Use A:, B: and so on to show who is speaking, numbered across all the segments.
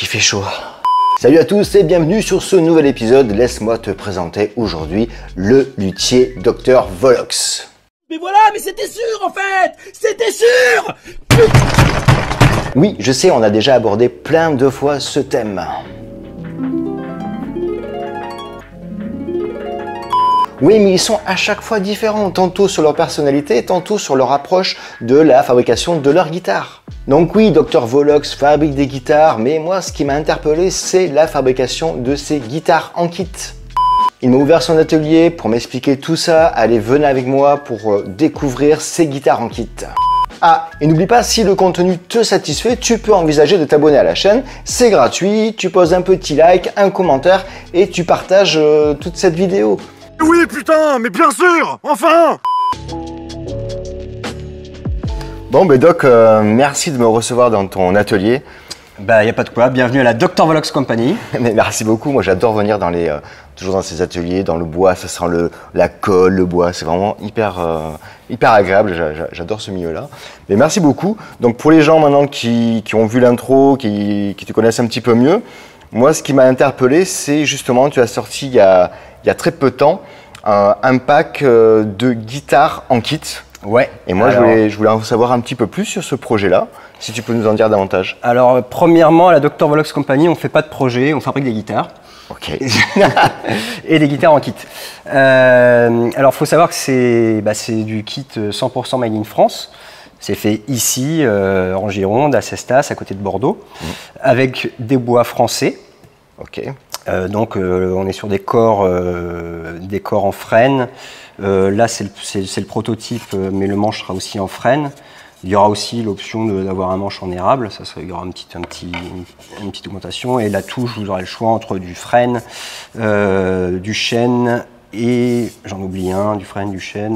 A: fait chaud. Salut à tous et bienvenue sur ce nouvel épisode. Laisse-moi te présenter aujourd'hui le luthier Dr Volox.
B: Mais voilà, mais c'était sûr en fait! C'était sûr!
A: Oui, je sais, on a déjà abordé plein de fois ce thème. Oui, mais ils sont à chaque fois différents, tantôt sur leur personnalité, tantôt sur leur approche de la fabrication de leur guitare. Donc oui, Dr Volox fabrique des guitares, mais moi ce qui m'a interpellé, c'est la fabrication de ces guitares en kit. Il m'a ouvert son atelier pour m'expliquer tout ça. Allez, venez avec moi pour découvrir ces guitares en kit. Ah, et n'oublie pas, si le contenu te satisfait, tu peux envisager de t'abonner à la chaîne. C'est gratuit, tu poses un petit like, un commentaire et tu partages toute cette vidéo.
C: Oui putain, mais bien sûr, enfin!
A: Bon, ben Doc, merci de me recevoir dans ton atelier.
D: Bah, y a pas de quoi, bienvenue à la Dr Volox Company.
A: Mais merci beaucoup, moi j'adore venir dans toujours dans ces ateliers, dans le bois, ça sent la colle, le bois, c'est vraiment hyper agréable, j'adore ce milieu-là. Mais merci beaucoup. Donc pour les gens maintenant qui ont vu l'intro, qui te connaissent un petit peu mieux, moi ce qui m'a interpellé, c'est justement, tu as sorti il y a très peu de temps un pack de guitares en kit.
D: Ouais.
A: Et moi je voulais en savoir un petit peu plus sur ce projet-là, si tu peux nous en dire davantage.
D: Alors premièrement, à la Dr Volox Company, on fait pas de projet, on fabrique des guitares.
A: Ok.
D: Et des guitares en kit. Alors faut savoir que c'est du kit 100% made in France. C'est fait ici, en Gironde, à Cestas, à côté de Bordeaux, avec des bois français.
A: Ok.
D: Donc on est sur des corps en frêne. Là c'est le prototype, mais le manche sera aussi en frêne. Il y aura aussi l'option d'avoir un manche en érable, il y aura une petite augmentation. Et la touche, vous aurez le choix entre du frêne, du chêne et, j'en oublie un, du frêne, du chêne.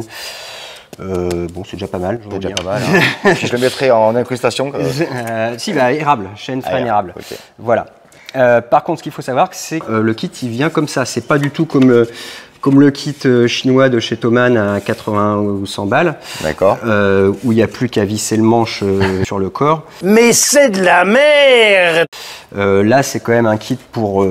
D: Bon, c'est déjà pas mal.
A: C'est déjà pas mal. Hein. Je le mettrai en incrustation.
D: Si, bah, érable, chêne, frêne, érable.
A: Okay.
D: Voilà. Par contre, ce qu'il faut savoir, c'est que le kit, il vient comme ça. C'est pas du tout comme le kit chinois de chez Thomann à 80 ou 100 balles. D'accord. Où il n'y a plus qu'à visser le manche sur le corps.
B: Mais c'est de la merde!
D: Là, c'est quand même un kit pour,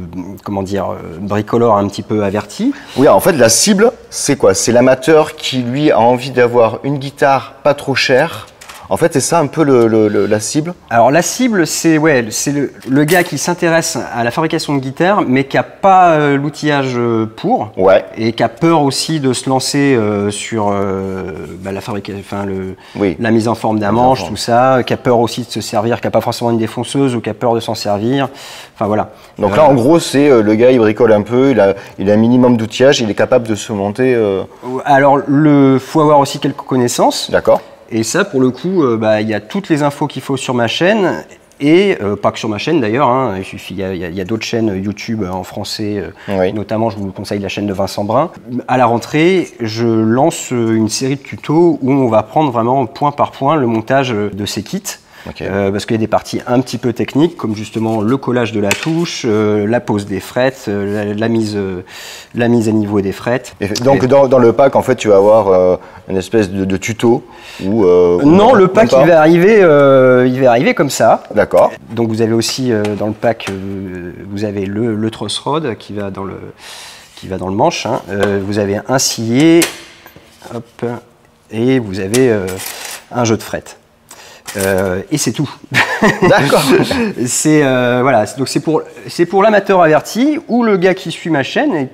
D: bricoleur un petit peu averti.
A: Oui, en fait, la cible, c'est quoi? C'est l'amateur qui, lui, a envie d'avoir une guitare pas trop chère. En fait, c'est ça un peu la cible? Alors
D: la cible, c'est le gars qui s'intéresse à la fabrication de guitare, mais qui n'a pas l'outillage pour, et qui a peur aussi de se lancer sur la fabrication, la mise en forme d'un manche, tout ça, qui a peur aussi de se servir, qui n'a pas forcément une défonceuse ou qui a peur de s'en servir. Enfin voilà. Donc
A: là, en gros, c'est le gars, il bricole un peu, il a un minimum d'outillage, il est capable de se monter.
D: Alors, faut avoir aussi quelques connaissances.
A: D'accord.
D: Et ça, pour le coup, il y a toutes les infos qu'il faut sur ma chaîne, et pas que sur ma chaîne d'ailleurs, hein, il y a d'autres chaînes YouTube en français, notamment je vous conseille la chaîne de Vincent Brun. À la rentrée, je lance une série de tutos où on va apprendre vraiment point par point le montage de ces kits. Okay. Parce qu'il y a des parties un petit peu techniques, comme justement le collage de la touche, la pose des frettes, la mise à niveau des frettes.
A: Et donc dans le pack, en fait, tu vas avoir une espèce de tuto où,
D: non, le pack il va arriver comme ça.
A: D'accord.
D: Donc vous avez aussi dans le pack, vous avez le truss rod qui va dans le manche. Hein. Vous avez un scié, hop, et vous avez un jeu de frettes. Et c'est tout.
A: D'accord.
D: C'est voilà. Donc c'est pour l'amateur averti ou le gars qui suit ma chaîne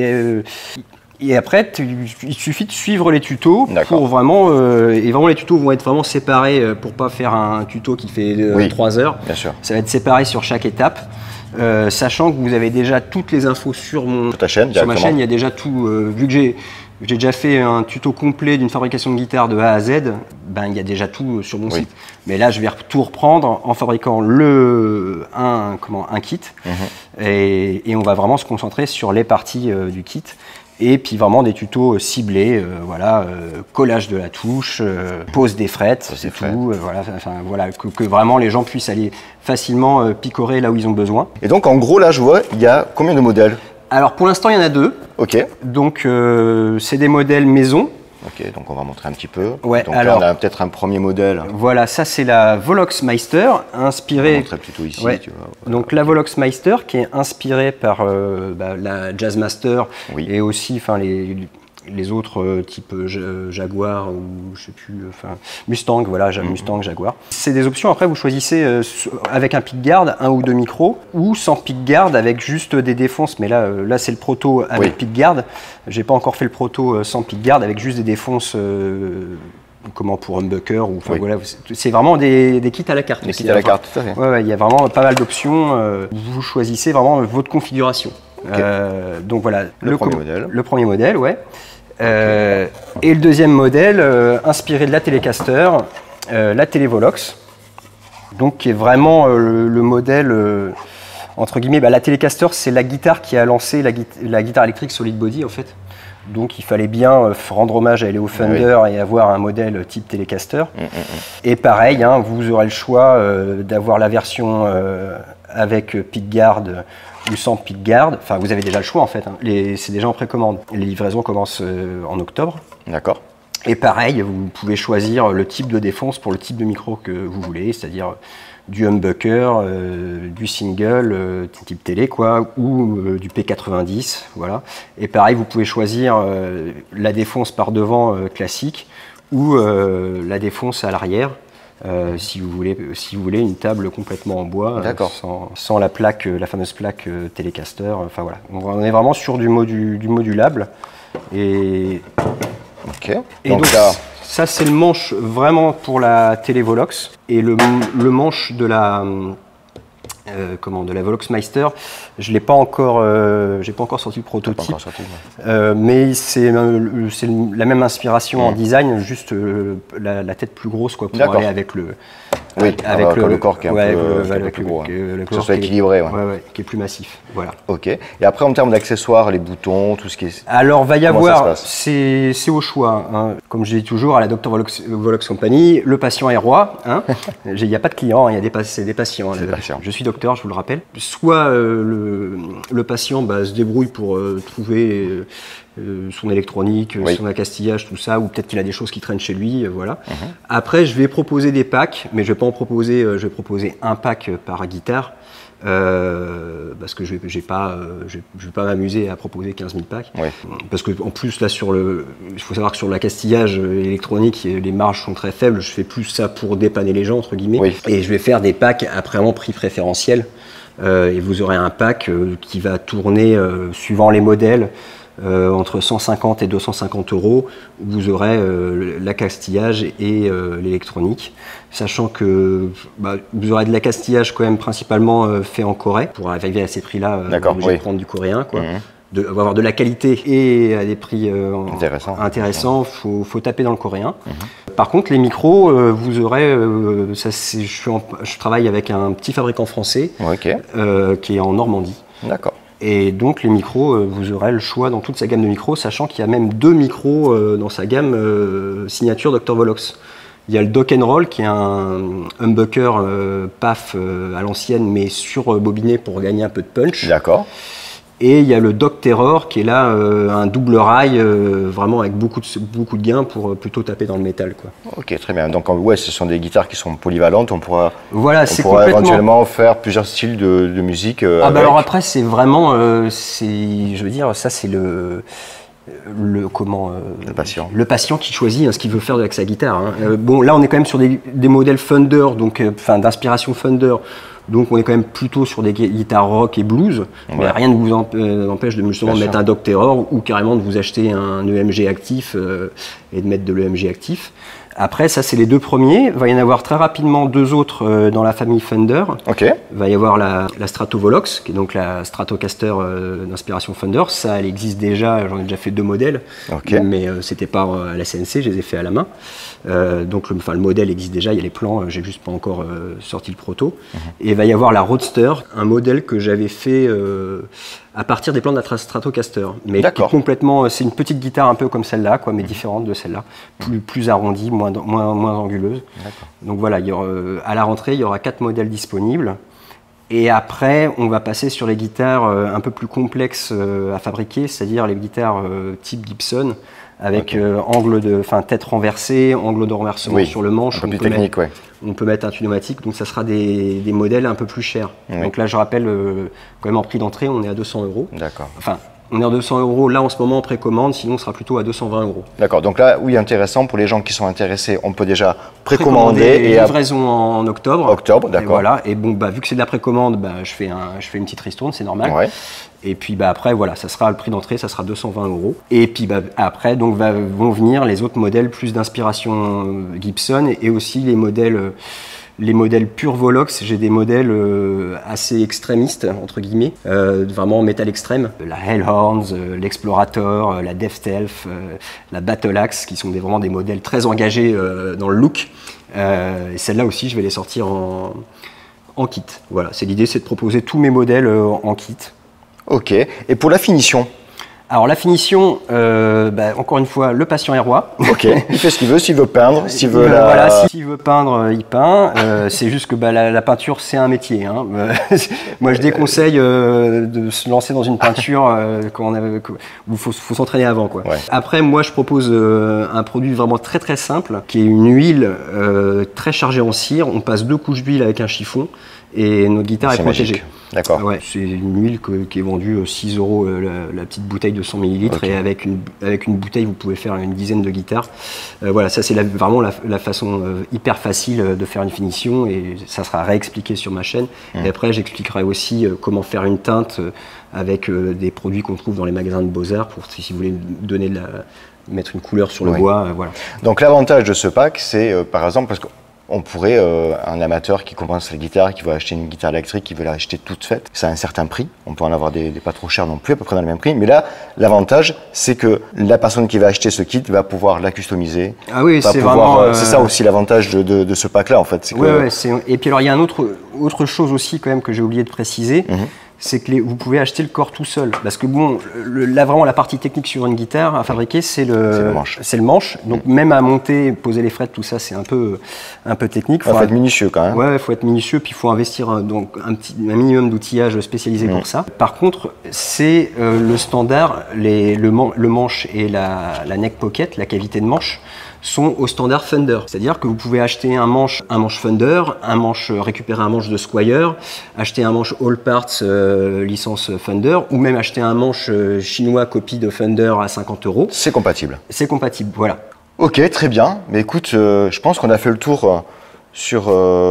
D: et après il suffit de suivre les tutos pour vraiment et vraiment les tutos vont être vraiment séparés pour pas faire un tuto qui fait 3 heures.
A: Bien sûr.
D: Ça va être séparé sur chaque étape. Sachant que vous avez déjà toutes les infos sur
A: ta chaîne.
D: Sur ma chaîne, il y a déjà tout. Vu que j'ai déjà fait un tuto complet d'une fabrication de guitare de A à Z, il y a déjà tout sur mon site. Mais là, je vais tout reprendre en fabriquant un kit. Et on va vraiment se concentrer sur les parties du kit. Et puis vraiment des tutos ciblés, collage de la touche, pose des frettes, c'est tout. Que vraiment les gens puissent aller facilement picorer là où ils ont besoin.
A: Et donc en gros, là, je vois, il y a combien de modèles?
D: Alors pour l'instant, il y en a 2.
A: Ok.
D: Donc c'est des modèles maison.
A: Ok, donc on va montrer un petit peu.
D: Ouais,
A: donc
D: alors,
A: là, on a peut-être un premier modèle.
D: Voilà, ça c'est la Voloxmeister,
A: On va
D: inspirée...
A: montrer plutôt ici.
D: Ouais.
A: Tu vois.
D: Donc la Voloxmeister qui est inspirée par la Jazzmaster
A: Oui.
D: et aussi les autres types Jaguar ou je sais plus, Mustang, voilà, Mustang, Jaguar. C'est des options, après vous choisissez avec un pickguard, 1 ou 2 micros, ou sans pickguard avec juste des défonces, mais là c'est le proto avec pickguard. J'ai pas encore fait le proto sans pickguard avec juste des défonces pour humbucker ou voilà, c'est vraiment des kits à la carte.
A: Des kits à la carte, tout à fait.
D: Ouais, il y a vraiment pas mal d'options. Vous choisissez vraiment votre configuration.
A: Okay.
D: Donc voilà,
A: le premier modèle,
D: ouais. Et le deuxième modèle, inspiré de la Telecaster, la Televolox, donc qui est vraiment le modèle entre guillemets. La Telecaster, c'est la guitare qui a lancé la guitare électrique solid body en fait. Donc il fallait bien rendre hommage à Leo Fender et avoir un modèle type Telecaster. Et pareil, hein, vous aurez le choix d'avoir la version avec pickguard ou sans pickguard. Enfin, vous avez déjà le choix en fait. Hein. C'est déjà en précommande. Les livraisons commencent en octobre.
A: D'accord.
D: Et pareil, vous pouvez choisir le type de défonce pour le type de micro que vous voulez, c'est-à-dire du humbucker, du single, type télé, quoi, ou du P90, voilà. Et pareil, vous pouvez choisir la défonce par devant classique ou la défonce à l'arrière, si vous voulez une table complètement en bois, sans la plaque, la fameuse plaque Telecaster. Enfin voilà, on est vraiment sur du modulable. Et donc là, ça c'est le manche vraiment pour la Televolox et le manche de la Voloxmeister, je l'ai pas encore, j'ai pas encore sorti le prototype, mais c'est la même inspiration en design, juste la tête plus grosse quoi, pour aller avec le
A: avec le corps qui est un peu plus gros, que ce soit équilibré,
D: qui est plus massif, voilà.
A: Ok. Et après en termes d'accessoires, les boutons, tout ce qui est.
D: Alors va y avoir, c'est au choix, hein. Comme je dis toujours à la Dr Volox Company, le patient est roi. Hein. Il n'y a pas de clients, il y a c'est des patients. Je suis docteur, je vous le rappelle. Soit le patient se débrouille pour trouver son électronique, son accastillage, tout ça, ou peut-être qu'il a des choses qui traînent chez lui, voilà. Après, je vais proposer des packs, mais je vais pas en proposer, je vais proposer un pack par guitare, parce que je vais pas m'amuser à proposer 15 000 packs. Parce que en plus, là, il faut savoir que sur l'accastillage électronique, les marges sont très faibles, je fais plus ça pour dépanner les gens, entre guillemets, et je vais faire des packs à vraiment prix préférentiel, et vous aurez un pack qui va tourner, suivant les modèles, entre 150 et 250 €, vous aurez l'accastillage et l'électronique, sachant que vous aurez de l'accastillage quand même principalement fait en Corée. Pour arriver à ces prix-là, vous êtes obligé de prendre du coréen, quoi. Avoir de la qualité et à des prix intéressants, faut taper dans le coréen. Par contre, les micros, vous aurez, je travaille avec un petit fabricant français qui est en Normandie.
A: D'accord.
D: Et donc les micros, vous aurez le choix dans toute sa gamme de micros, sachant qu'il y a même 2 micros dans sa gamme signature Dr Volox. Il y a le Dock & Roll qui est un humbucker PAF à l'ancienne, mais surbobiné pour gagner un peu de punch. D'accord. Et il y a le Dock Terror qui est là un double rail, vraiment avec beaucoup de gains pour plutôt taper dans le métal, quoi. Ok, très bien. Donc ce sont des guitares qui sont polyvalentes. On pourra éventuellement faire plusieurs styles de musique. Alors après c'est vraiment, je veux dire, ça c'est le patient qui choisit ce qu'il veut faire avec sa guitare. Hein. Bon, là on est quand même sur des modèles Fender, donc d'inspiration Fender. Donc on est quand même plutôt sur des guitares rock et blues, mais rien ne vous empêche de justement mettre un Dock Terror ou carrément de vous acheter un EMG actif et de mettre de l'EMG actif. Après, ça c'est les 2 premiers. Il va y en avoir très rapidement 2 autres dans la famille Fender. Il va y avoir la Stratovolox, qui est donc la Stratocaster d'inspiration Fender. Ça, elle existe déjà, j'en ai déjà fait 2 modèles, mais c'était pas à la CNC, je les ai fait à la main. Donc le modèle existe déjà, il y a les plans, j'ai juste pas encore sorti le proto. Et il va y avoir la Roadster, un modèle que j'avais fait à partir des plans de la Stratocaster, mais qui est complètement, c'est une petite guitare un peu comme celle-là, quoi, mais différente de celle-là, plus arrondie, moins anguleuse. Donc voilà, à la rentrée, il y aura 4 modèles disponibles. Et après, on va passer sur les guitares un peu plus complexes à fabriquer, c'est-à-dire les guitares type Gibson, avec tête renversée, angle de renversement sur le manche.
A: Un peu plus technique, ouais.
D: On peut mettre un pneumatique, donc ça sera des modèles un peu plus chers.
A: Oui.
D: Donc là, je rappelle, quand même en prix d'entrée, on est à 200 €.
A: D'accord.
D: Enfin, on est à 200 € là en ce moment en précommande, sinon on sera plutôt à 220 €.
A: D'accord, donc là, oui, intéressant, pour les gens qui sont intéressés, on peut déjà précommander. Et
D: livraison en octobre.
A: Octobre, d'accord.
D: Et voilà, et bon, vu que c'est de la précommande, je fais une petite ristourne, c'est normal.
A: Ouais.
D: Et puis après, voilà, ça sera le prix d'entrée, ça sera 220 €. Et puis après, donc vont venir les autres modèles plus d'inspiration Gibson et aussi les modèles pur Volox. J'ai des modèles assez extrémistes, entre guillemets, vraiment en métal extrême. La Hellhorns, l'Explorator, la Death Stealth, la Battle Axe, qui sont vraiment des modèles très engagés dans le look. Et celles-là aussi, je vais les sortir en kit. Voilà, c'est l'idée, c'est de proposer tous mes modèles en kit.
A: Ok, et pour la finition?
D: Alors la finition, encore une fois, le patient est roi.
A: Ok, il fait ce qu'il veut, s'il veut peindre, s'il veut
D: Voilà, s'il veut peindre, il peint. C'est juste que la peinture, c'est un métier. Hein. Moi, je déconseille de se lancer dans une peinture où il faut s'entraîner avant. Quoi.
A: Ouais.
D: Après, moi, je propose un produit vraiment très très simple, qui est une huile très chargée en cire. On passe 2 couches d'huile avec un chiffon et notre guitare est protégée.
A: D'accord.
D: Ouais, c'est une huile qui est vendue 6 € la petite bouteille de 100 ml. Okay. Et avec une bouteille, vous pouvez faire une dizaine de guitares. Voilà, ça c'est vraiment la façon hyper facile de faire une finition et ça sera réexpliqué sur ma chaîne. Et après, j'expliquerai aussi comment faire une teinte avec des produits qu'on trouve dans les magasins de Beaux-Arts pour si vous voulez donner mettre une couleur sur le bois. Voilà.
A: Donc l'avantage de ce pack, c'est par exemple parce que on pourrait, un amateur qui commence la guitare, qui veut acheter une guitare électrique, qui veut l'acheter toute faite, ça a un certain prix. On peut en avoir des pas trop chers non plus, à peu près dans le même prix. Mais là, l'avantage, c'est que la personne qui va acheter ce kit va pouvoir la customiser. Ah oui, c'est vraiment... C'est ça aussi l'avantage de ce pack-là, en fait.
D: Et puis alors, il y a autre chose aussi quand même que j'ai oublié de préciser. C'est que vous pouvez acheter le corps tout seul. Parce que bon, vraiment la partie technique sur une guitare à fabriquer, c'est le manche. Donc même à monter, poser les frettes, tout ça, c'est un peu technique.
A: Il faut être minutieux quand même.
D: Ouais, il faut être minutieux, puis il faut investir un minimum d'outillage spécialisé pour ça. Par contre, c'est le standard, le manche et la neck pocket, la cavité de manche, sont au standard Fender. C'est-à-dire que vous pouvez acheter un manche Fender, récupérer un manche de Squier, acheter un manche All Parts licence Fender, ou même acheter un manche chinois copie de Fender à 50 €.
A: C'est compatible.
D: C'est compatible, voilà.
A: Ok, très bien. Mais écoute, je pense qu'on a fait le tour sur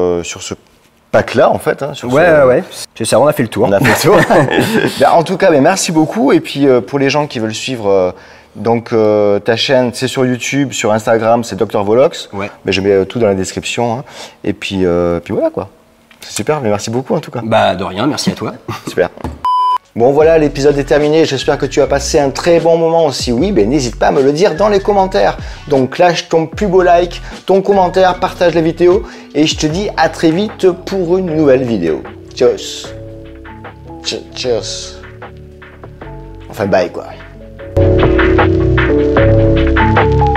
A: ce pack-là, en fait. Hein,
D: ouais. C'est ça, on a fait le tour.
A: On a fait le tour. En tout cas, merci beaucoup. Et puis, pour les gens qui veulent suivre... Donc ta chaîne, c'est sur YouTube, sur Instagram, c'est Dr Volox. Ouais. Mais je mets tout dans la description. Hein. Et puis voilà quoi. C'est super, mais merci beaucoup en tout cas.
D: De rien, merci à toi.
A: Super. Bon voilà, l'épisode est terminé. J'espère que tu as passé un très bon moment. Si oui, n'hésite pas à me le dire dans les commentaires. Donc lâche ton plus beau like, ton commentaire, partage la vidéo. Et je te dis à très vite pour une nouvelle vidéo. Tchuss. Tchuss. Enfin bye quoi. Thank you.